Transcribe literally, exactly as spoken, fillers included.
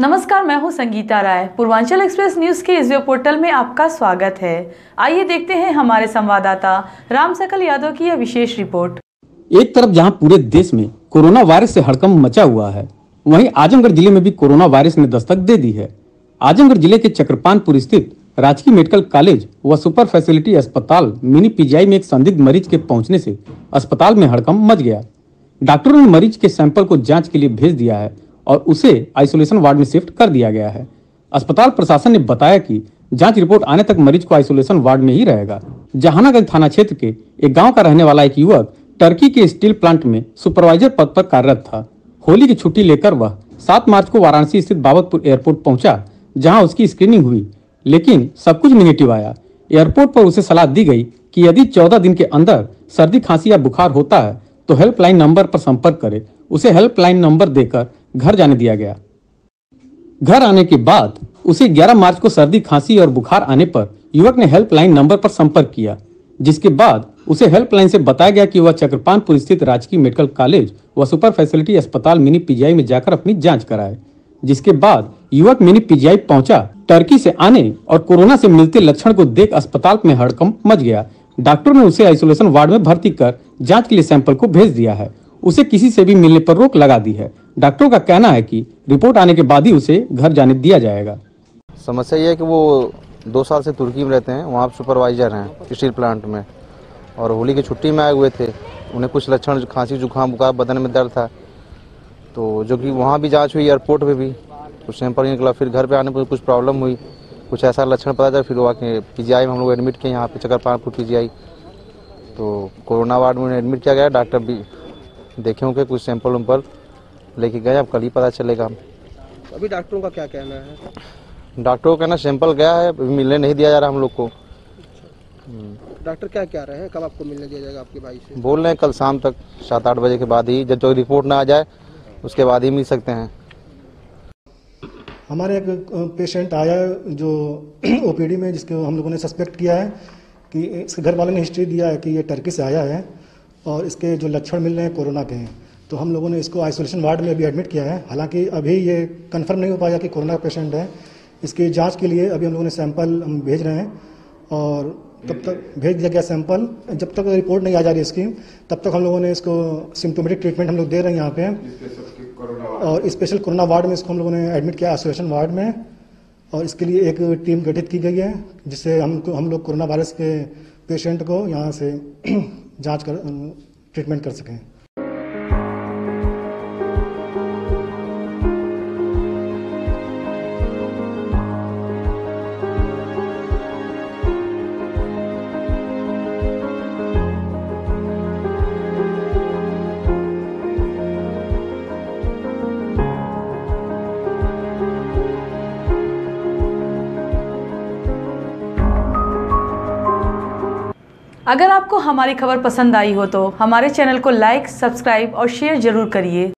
नमस्कार, मैं हूं संगीता राय। पूर्वांचल एक्सप्रेस न्यूज के इस वेब पोर्टल में आपका स्वागत है। आइए देखते हैं हमारे संवाददाता राम सकल यादव की यह विशेष रिपोर्ट। एक तरफ जहां पूरे देश में कोरोना वायरस से हड़कंप मचा हुआ है, वहीं आजमगढ़ जिले में भी कोरोना वायरस ने दस्तक दे दी है। आजमगढ़ जिले के चक्रपानपुर स्थित राजकीय मेडिकल कॉलेज व सुपर फैसिलिटी अस्पताल मिनी पीजीआई में एक संदिग्ध मरीज के पहुंचने से अस्पताल में हड़कंप मच गया। डॉक्टरों ने मरीज के सैंपल को जांच के लिए भेज दिया है और उसे आइसोलेशन वार्ड में शिफ्ट कर दिया गया है। अस्पताल प्रशासन ने बताया कि जांच रिपोर्ट आने तक मरीज को आइसोलेशन वार्ड में ही रहेगा। जहानागंज थाना क्षेत्र के एक गांव का रहने वाला एक युवक टर्की के स्टील प्लांट में सुपरवाइजर पद पर कार्यरत था। होली की छुट्टी लेकर वह सात मार्च को वाराणसी स्थित बाबतपुर एयरपोर्ट पहुंचा, जहां उसकी स्क्रीनिंग हुई, लेकिन सब कुछ निगेटिव आया। एयरपोर्ट पर उसे सलाह दी गई कि यदि चौदह दिन के अंदर सर्दी, खांसी या बुखार होता है तो हेल्पलाइन नंबर पर संपर्क करे। उसे हेल्पलाइन नंबर देकर घर जाने दिया गया। घर आने के बाद उसे ग्यारह मार्च को सर्दी, खांसी और बुखार आने पर युवक ने हेल्पलाइन नंबर पर संपर्क किया, जिसके बाद उसे हेल्पलाइन से बताया गया कि वह चक्रपानपुर स्थित राजकीय मेडिकल कॉलेज व सुपर फैसिलिटी अस्पताल मिनी पीजीआई में जाकर अपनी जांच कराए। जिसके बाद युवक मिनी पीजीआई पहुंचा। टर्की से आने और कोरोना से मिलते लक्षण को देख अस्पताल में हड़कंप मच गया। डॉक्टर ने उसे आइसोलेशन वार्ड में भर्ती कर जांच के लिए सैंपल को भेज दिया है। उसे किसी से भी मिलने पर रोक लगा दी है। डॉक्टरों का कहना है कि रिपोर्ट आने के बाद ही उसे घर जाने दिया जाएगा। समस्या ये है कि वो दो साल से तुर्की में रहते हैं, वहाँ सुपरवाइजर हैं स्टील प्लांट में, और होली की छुट्टी में आए हुए थे। उन्हें कुछ लक्षण, खांसी, जुकाम, बुखार, बदन में दर्द था, तो जो कि वहाँ भी जांच हुई, एयरपोर्ट पे भी कुछ सैंपल निकला। फिर घर पे आने पर कुछ प्रॉब्लम हुई, कुछ ऐसा लक्षण पता चला। फिर वो आके पीजीआई में हम लोग एडमिट किए, यहाँ पे चक्रपानपुर पीजीआई। तो कोरोना वार्ड में एडमिट किया गया। डॉक्टर भी देखे होंगे, कुछ सैंपल वैम्पल लेके गए, अब कल ही पता चलेगा। अभी डॉक्टरों का क्या कहना है? डॉक्टरों का कहना सैंपल गया है, मिलने नहीं दिया जा रहा हम लोग को। डॉक्टर क्या कह रहे हैं, कब आपको मिलने दिया जाएगा आपके भाई से? बोल रहे हैं कल शाम तक सात आठ बजे के बाद ही, जब तक रिपोर्ट ना आ जाए उसके बाद ही मिल सकते हैं। हमारे एक पेशेंट आया जो ओपीडी में, जिसको हम लोगों ने सस्पेक्ट किया है कि इसके घर वालों ने हिस्ट्री दिया है कि ये टर्की से आया है और इसके जो लक्षण मिल रहे हैं कोरोना के हैं। तो हम लोगों ने इसको आइसोलेशन वार्ड में अभी एडमिट किया है। हालांकि अभी ये कंफर्म नहीं हो पाया कि कोरोना का पेशेंट है। इसकी जांच के लिए अभी हम लोगों ने सैंपल हम भेज रहे हैं और तब तक भेज दिया गया सैंपल। जब तक रिपोर्ट नहीं आ जा रही इसकी, तब तक हम लोगों ने इसको सिम्टोमेटिक ट्रीटमेंट हम लोग दे रहे हैं यहाँ पे। और स्पेशल कोरोना वार्ड में इसको हम लोगों ने एडमिट किया, आइसोलेशन वार्ड में। और इसके लिए एक टीम गठित की गई है, जिससे हम हम लोग कोरोना वायरस के पेशेंट को यहाँ से जाँच कर ट्रीटमेंट कर सकें। अगर आपको हमारी खबर पसंद आई हो तो हमारे चैनल को लाइक, सब्सक्राइब और शेयर जरूर करिए।